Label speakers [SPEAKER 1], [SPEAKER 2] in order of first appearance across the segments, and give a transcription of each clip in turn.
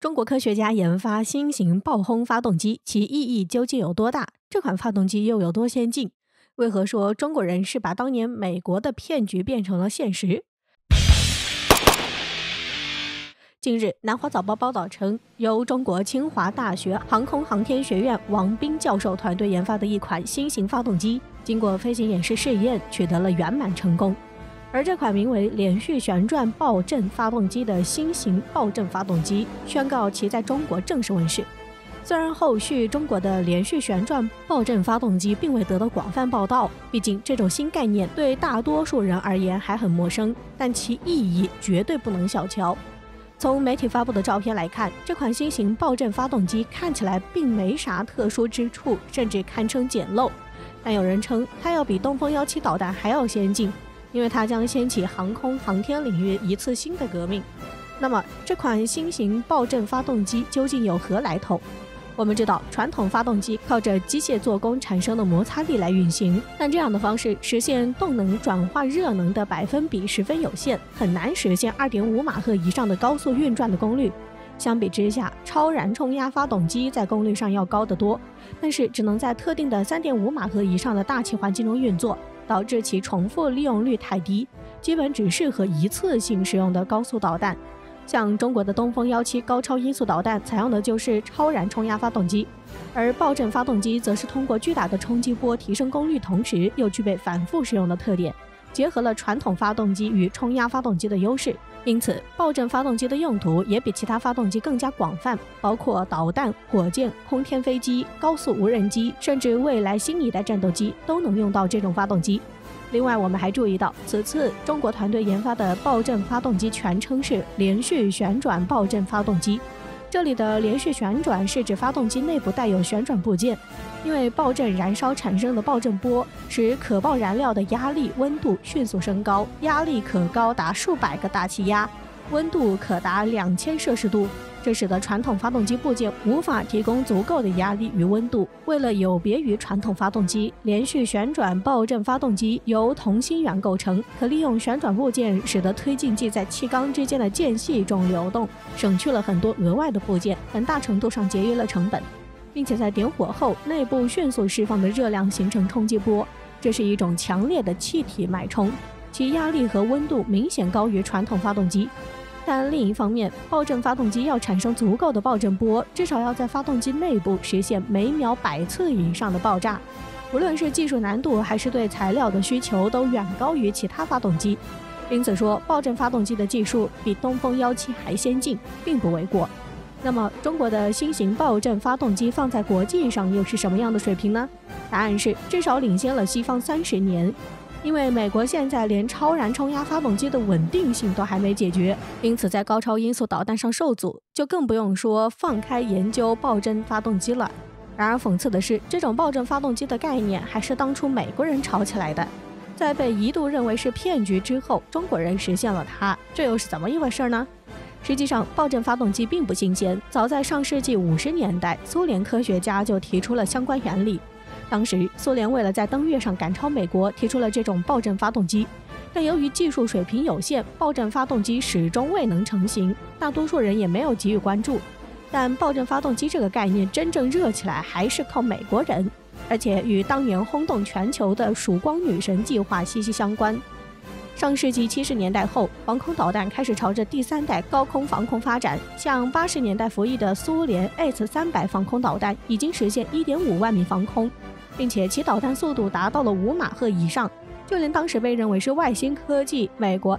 [SPEAKER 1] 中国科学家研发新型爆轰发动机，其意义究竟有多大？这款发动机又有多先进？为何说中国人是把当年美国的骗局变成了现实？近日，南华早报报道称，由中国清华大学航空航天学院王斌教授团队研发的一款新型发动机，经过飞行演示试验，取得了圆满成功。而这款名为连续旋转爆震发动机的新型爆震发动机，宣告其在中国正式问世。虽然后续中国的连续旋转爆震发动机并未得到广泛报道，毕竟这种新概念对大多数人而言还很陌生，但其意义绝对不能小瞧。从媒体发布的照片来看，这款新型爆震发动机看起来并没啥特殊之处，甚至堪称简陋。但有人称它要比东风17导弹还要先进，因为它将掀起航空航天领域一次新的革命。那么，这款新型爆震发动机究竟有何来头？我们知道，传统发动机靠着机械做工产生的摩擦力来运行，但这样的方式实现动能转化热能的百分比十分有限，很难实现 2.5 马赫以上的高速运转的功率。相比之下，超燃冲压发动机在功率上要高得多，但是只能在特定的 3.5 马赫以上的大气环境中运作，导致其重复利用率太低，基本只适合一次性使用的高速导弹。像中国的东风17高超音速导弹采用的就是超燃冲压发动机，而爆震发动机则是通过巨大的冲击波提升功率，同时又具备反复使用的特点，结合了传统发动机与冲压发动机的优势。因此，爆震发动机的用途也比其他发动机更加广泛，包括导弹、火箭、空天飞机、高速无人机，甚至未来新一代战斗机都能用到这种发动机。另外，我们还注意到，此次中国团队研发的爆震发动机全称是连续旋转爆震发动机。这里的连续旋转是指发动机内部带有旋转部件，因为爆震燃烧产生的爆震波使可爆燃料的压力、温度迅速升高，压力可高达数百个大气压，温度可达2000摄氏度。这使得传统发动机部件无法提供足够的压力与温度。为了有别于传统发动机，连续旋转爆震发动机由同心圆构成，可利用旋转部件使得推进剂在气缸之间的间隙中流动，省去了很多额外的部件，很大程度上节约了成本，并且在点火后内部迅速释放的热量形成冲击波，这是一种强烈的气体脉冲，其压力和温度明显高于传统发动机。但另一方面，爆震发动机要产生足够的爆震波，至少要在发动机内部实现每秒100次以上的爆炸。无论是技术难度还是对材料的需求，都远高于其他发动机。因此说，爆震发动机的技术比东风17还先进，并不为过。那么，中国的新型爆震发动机放在国际上又是什么样的水平呢？答案是，至少领先了西方30年。因为美国现在连超燃冲压发动机的稳定性都还没解决，因此在高超音速导弹上受阻，就更不用说放开研究爆震发动机了。然而讽刺的是，这种爆震发动机的概念还是当初美国人炒起来的，在被一度认为是骗局之后，中国人实现了它，这又是怎么一回事呢？实际上，爆震发动机并不新鲜，早在上世纪50年代，苏联科学家就提出了相关原理。当时，苏联为了在登月上赶超美国，提出了这种爆震发动机，但由于技术水平有限，爆震发动机始终未能成型，大多数人也没有给予关注。但爆震发动机这个概念真正热起来，还是靠美国人，而且与当年轰动全球的曙光女神计划息息相关。上世纪70年代后，防空导弹开始朝着第3代高空防空发展，像80年代服役的苏联 S-300 防空导弹已经实现 1.5 万米防空，并且其导弹速度达到了5马赫以上，就连当时被认为是外星科技美国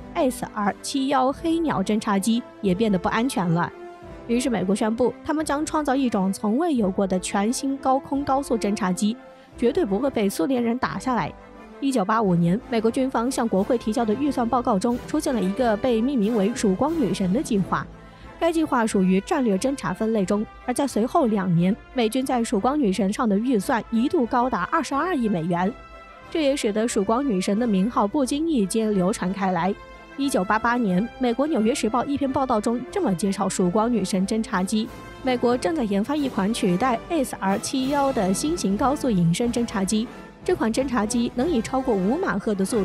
[SPEAKER 1] SR-71 黑鸟侦察机也变得不安全了。于是美国宣布，他们将创造一种从未有过的全新高空高速侦察机，绝对不会被苏联人打下来。1985年，美国军方向国会提交的预算报告中出现了一个被命名为曙光女神的计划，该计划属于战略侦察分类中，而在随后2年，美军在曙光女神上的预算一度高达22亿美元，这也使得曙光女神的名号不经意间流传开来。1988年，美国《纽约时报》一篇报道中这么介绍曙光女神侦察机：美国正在研发一款取代 SR-71 的新型高速隐身侦察机，这款侦察机能以超过5马赫的速度，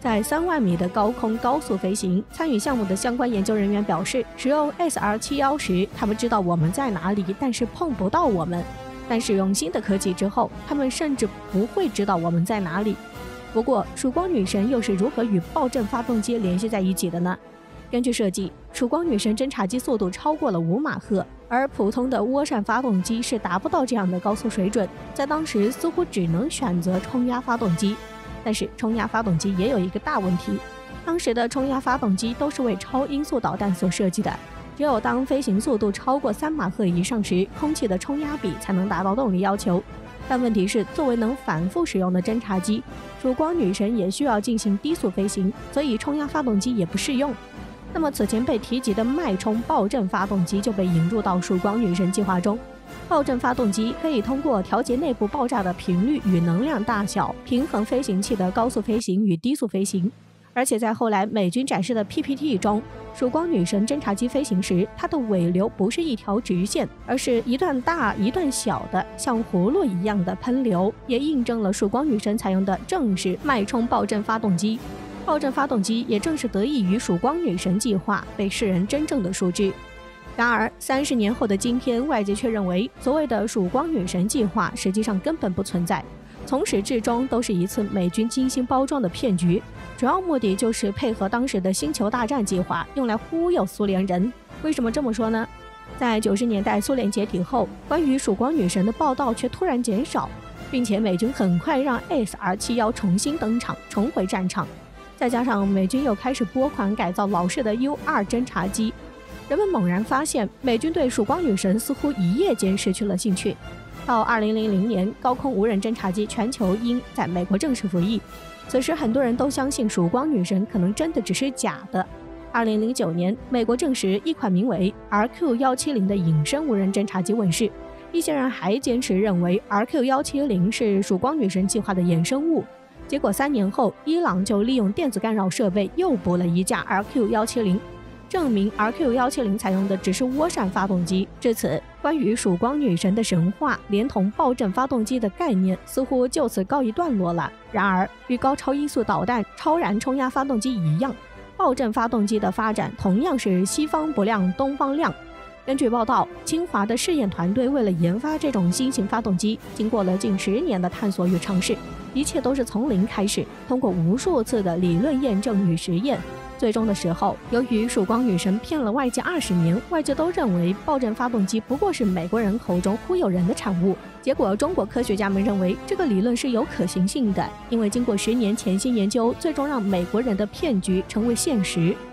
[SPEAKER 1] 在3万米的高空高速飞行。参与项目的相关研究人员表示，使用 SR-71时，他们知道我们在哪里，但是碰不到我们。但使用新的科技之后，他们甚至不会知道我们在哪里。不过，曙光女神又是如何与爆震发动机联系在一起的呢？根据设计，曙光女神侦察机速度超过了5马赫，而普通的涡扇发动机是达不到这样的高速水准，在当时似乎只能选择冲压发动机。但是冲压发动机也有一个大问题，当时的冲压发动机都是为超音速导弹所设计的，只有当飞行速度超过3马赫以上时，空气的冲压比才能达到动力要求。但问题是，作为能反复使用的侦察机，曙光女神也需要进行低速飞行，所以冲压发动机也不适用。那么此前被提及的脉冲爆震发动机就被引入到曙光女神计划中。爆震发动机可以通过调节内部爆炸的频率与能量大小，平衡飞行器的高速飞行与低速飞行。而且在后来美军展示的 PPT 中，曙光女神侦察机飞行时，它的尾流不是一条直线，而是一段大一段小的像葫芦一样的喷流，也印证了曙光女神采用的正是脉冲爆震发动机。爆震发动机也正是得益于曙光女神计划被世人真正的熟知。然而30年后的今天，外界却认为所谓的曙光女神计划实际上根本不存在，从始至终都是一次美军精心包装的骗局，主要目的就是配合当时的星球大战计划，用来忽悠苏联人。为什么这么说呢？在90年代苏联解体后，关于曙光女神的报道却突然减少，并且美军很快让 SR-71重新登场，重回战场。再加上美军又开始拨款改造老式的 U-2侦察机，人们猛然发现美军对曙光女神似乎一夜间失去了兴趣。到2000年，高空无人侦察机全球鹰在美国正式服役，此时很多人都相信曙光女神可能真的只是假的。2009年，美国证实一款名为 RQ-170的隐身无人侦察机问世，一些人还坚持认为 RQ-170是曙光女神计划的衍生物。结果3年后，伊朗就利用电子干扰设备诱捕了一架 RQ-170，证明 RQ-170采用的只是涡扇发动机。至此，关于曙光女神的神话连同爆震发动机的概念似乎就此告一段落了。然而，与高超音速导弹、超燃冲压发动机一样，爆震发动机的发展同样是西方不亮东方亮。根据报道，清华的试验团队为了研发这种新型发动机，经过了近10年的探索与尝试，一切都是从零开始，通过无数次的理论验证与实验。最终的时候，由于曙光女神骗了外界20年，外界都认为爆震发动机不过是美国人口中忽悠人的产物。结果中国科学家们认为这个理论是有可行性的，因为经过10年潜心研究，最终让美国人的骗局成为现实。